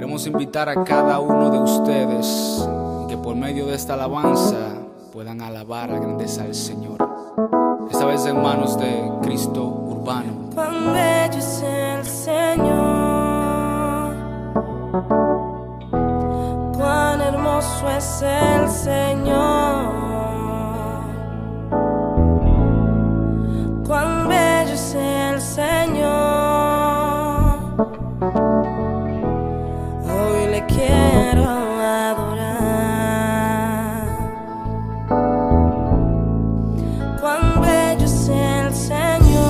queremos invitar a cada uno de ustedes que por medio de esta alabanza puedan alabar la grandeza del Señor. Esta vez en manos de Cristo Urbano. Cuán bello es el Señor, cuán hermoso es el Señor, cuán bello es el Señor. Hoy le quiero adorar. Cuán bello es el Señor,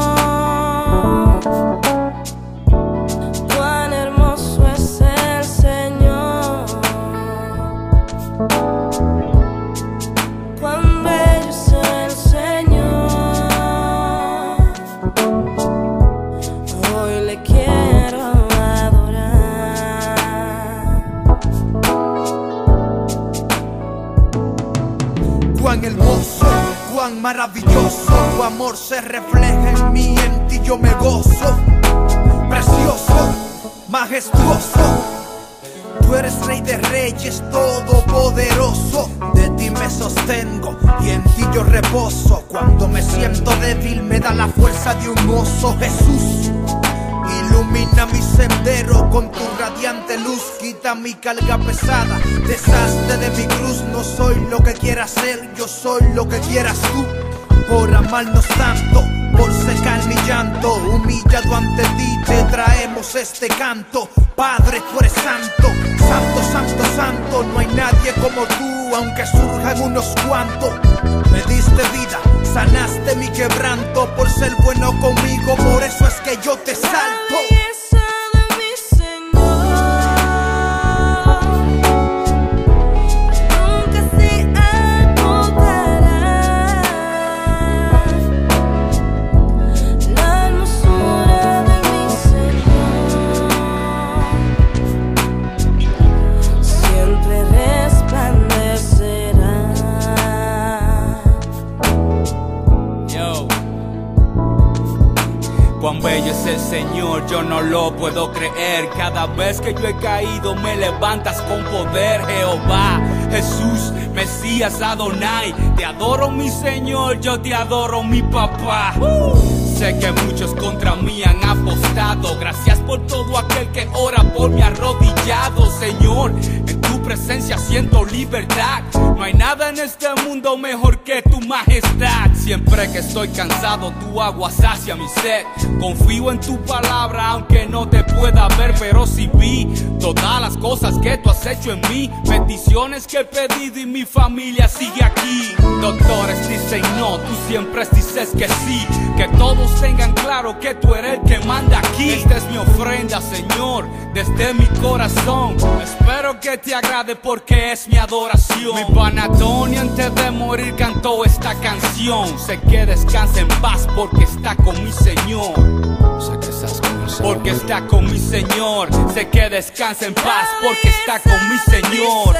cuán hermoso es el Señor, cuán bello es el Señor. Hoy le quiero adorar. Cuán hermoso, cuán maravilloso, tu amor se refleja en mí, en ti yo me gozo. Precioso, majestuoso, tú eres Rey de Reyes, todopoderoso. De ti me sostengo y en ti yo reposo. Cuando me siento débil me da la fuerza de un oso. Jesús, ilumina mi sendero con tu radiante luz. Quita mi carga pesada, deshazte de mi cruz. No soy lo que quieras ser, yo soy lo que quieras tú. Por amarnos tanto, por secar mi llanto, humillado ante ti te traemos este canto. Padre, tú eres santo, santo, santo, santo. No hay nadie como tú, aunque surjan unos cuantos. Me diste vida, sanaste mi quebranto. Por ser bueno conmigo, por eso es que yo te salto. Cuán bello es el Señor, yo no lo puedo creer. Cada vez que yo he caído me levantas con poder. Jehová, Jesús, Mesías, Adonai. Te adoro mi Señor, yo te adoro mi papá. Sé que muchos contra mí han apostado. Gracias por todo aquel que ora por mi arrodillado. Señor, en tu presencia siento libertad. No hay nada en este mundo mejor que tu majestad. Siempre que estoy cansado, tu agua sacia mi sed. Confío en tu palabra aunque no te pueda ver, pero sí vi todas las cosas que tú has hecho en mí. Bendiciones que he pedido y mi familia sigue aquí. Doctores dicen no, tú siempre dices que sí. Que todos tengan claro que tú eres el que manda aquí. Esta es mi ofrenda, Señor, desde mi corazón. Espero que te agrade porque es mi adoración. Mi pana Tony antes de morir cantó esta canción. Sé que descansa en paz porque está con mi Señor. Sé que estás con el Señor. Porque está con mi Señor. Sé que descansa en paz porque está con mi Señor.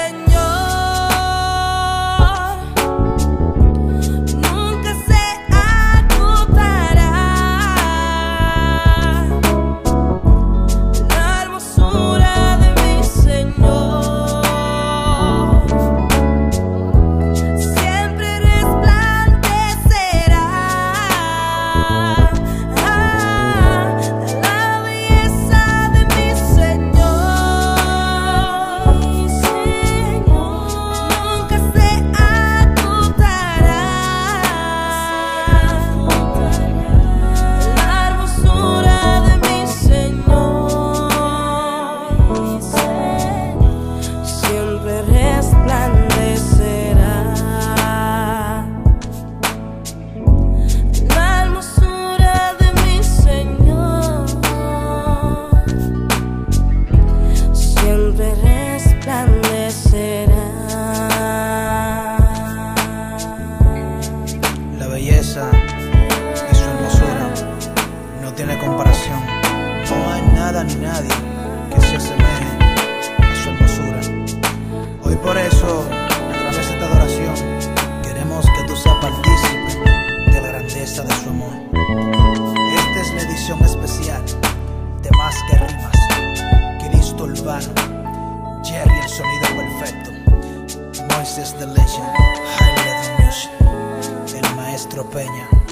nada ni nadie que se asemeje a su hermosura. Hoy por eso, a través de esta adoración, queremos que tú seas partícipe de la grandeza de su amor. Esta es la edición especial de Más que Rimas, Cristo Urbano. Vano, Jerry el sonido perfecto, Moises the Legend, High Level Music, el maestro Peña.